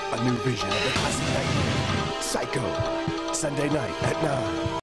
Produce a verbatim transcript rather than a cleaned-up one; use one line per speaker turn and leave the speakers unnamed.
A new vision of the classic nightmare. Psycho. Sunday night at nine.